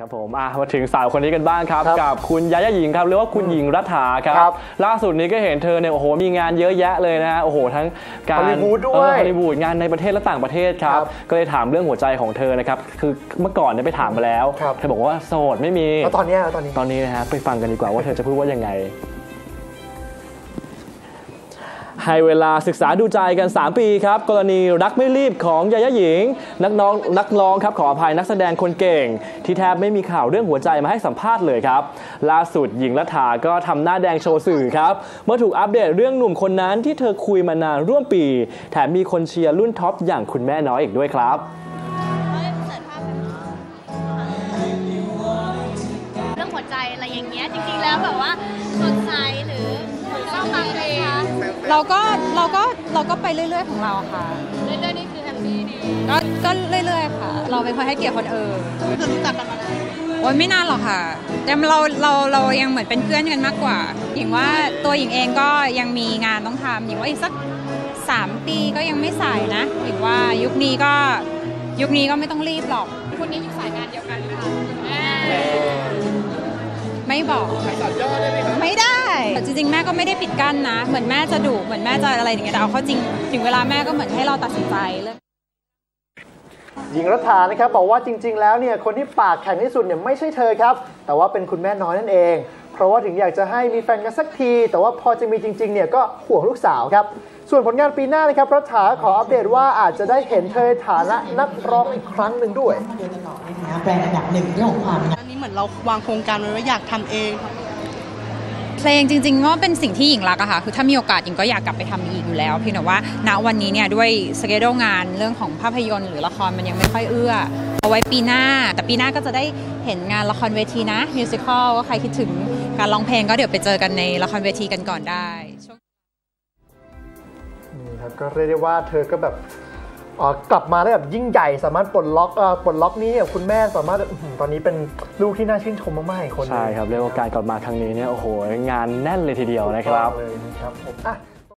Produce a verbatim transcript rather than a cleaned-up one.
ครับผมมาถึงสาวคนนี้กันบ้างครับกับคุณยาย่าหญิงครับหรือว่าคุณหญิงรัฐาครับล่าสุดนี้ก็เห็นเธอเนี่ยโอ้โหมีงานเยอะแยะเลยนะโอ้โหทั้งการฮอลลีวูดด้วยฮอลลีวูดงานในประเทศและต่างประเทศครับก็เลยถามเรื่องหัวใจของเธอนะครับคือเมื่อก่อนเนี่ยไปถามมาแล้วเธอบอกว่าโสดไม่มีตอนนี้ตอนนี้ตอนนี้นะฮะไปฟังกันดีกว่าว่าเธอจะพูดว่ายังไงให้เวลาศึกษาดูใจกันสามปีครับกรณีรักไม่รีบของยาย่าหญิงนักน้องนักร้องครับขออภัยนักแสดงคนเก่งที่แทบไม่มีข่าวเรื่องหัวใจมาให้สัมภาษณ์เลยครับล่าสุดหญิงรัฐาก็ทำหน้าแดงโชว์สื่อครับเมื่อถูกอัปเดตเรื่องหนุ่มคนนั้นที่เธอคุยมานานร่วมปีแถมมีคนเชียร์รุ่นท็อปอย่างคุณแม่น้อยอีกด้วยครับเรื่องหัวใจอะไรอย่างเงี้ยจริงๆแล้วแบบว่าสดใสหรือเศร้าตังเลยคะเราก็เราก็เราก็ไปเรื่อยๆของเราค่ะเรื่อยๆนี่คือแฮปปี้ดีก็ก็เรื่อยๆค่ะเราเป็นคนให้เกียรติคนอื่นคือรู้จักกันมาแล้วโอ้ยไม่นานหรอกค่ะแต่เราเราเรายังเหมือนเป็นเพื่อนกันมากกว่าหญิงว่าตัวหญิงเองก็ยังมีงานต้องทำหญิงว่าอีกสักสามปีก็ยังไม่สายนะหญิงว่ายุคนี้ก็ยุคนี้ก็ไม่ต้องรีบหรอกคนนี้อยู่สายงานเดียวกันหรือเปล่าไม่บอกไม่ได้จริงๆแม่ก็ไม่ได้ปิดกั้นนะเหมือนแม่จะดุเหมือนแม่จะอะไรอย่างเงี้ยแต่เอาเข้าจริงถึงเวลาแม่ก็เหมือนให้เราตัดสินใจเลยหญิงรัฐานะครับบอกว่าจริงๆแล้วเนี่ยคนที่ปากแข็งที่สุดเนี่ยไม่ใช่เธอครับแต่ว่าเป็นคุณแม่น้อยนั่นเองเพราะว่าถึงอยากจะให้มีแฟนกันสักทีแต่ว่าพอจะมีจริงๆเนี่ยก็ห่วงลูกสาวครับส่วนผลงานปีหน้านะครับรัฐาขออัปเดตว่าอาจจะได้เห็นเธอฐานะนักร้องอีกครั้งหนึ่งด้วยแบรนด์อันดับหนึ่งเรื่องของความอันนี้เหมือนเราวางโครงการไว้ว่าอยากทำเองเพลงจริงๆว่าเป็นสิ่งที่หญิงรักอะค่ะคือถ้ามีโอกาสหญิงก็อยากกลับไปทำอีกอยู่แล้วเพียงแต่ว่าณวันนี้เนี่ยด้วยสเกจงานเรื่องของภาพยนตร์หรือละครมันยังไม่ค่อยเอื้อเอาไว้ปีหน้าแต่ปีหน้าก็จะได้เห็นงานละครเวทีนะมิวสิคอลว่าใครคิดถึงการร้องเพลงก็เดี๋ยวไปเจอกันในละครเวทีกันก่อนได้นี่ครับก็เรียกได้ว่าเธอก็แบบกลับมาได้แบบยิ่งใหญ่สามารถปลดล็อกปลดล็อกนี้คุณแม่สามารถตอนนี้เป็นลูกที่น่าชื่นชมมากๆคนใช่ครับเรียกว่าการกลับมาครั้งนี้เนี่ยโอ้โหงานแน่นเลยทีเดียวนะครับเลยนะครับผมอ่ะ